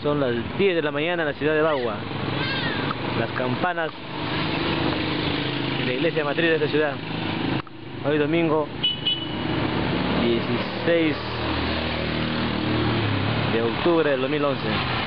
Son las 10 de la mañana en la ciudad de Bagua. Las campanas de la iglesia matriz de esta ciudad. Hoy domingo 16 de octubre del 2011.